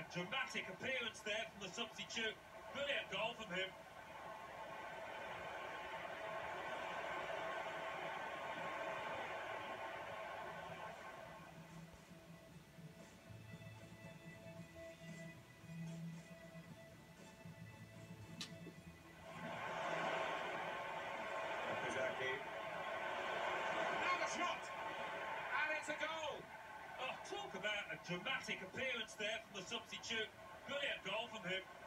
dramatic appearance there from the substitute. Brilliant goal from him. Now the shot! And it's a goal! Oh, talk about a dramatic appearance there from the substitute. Brilliant goal from him.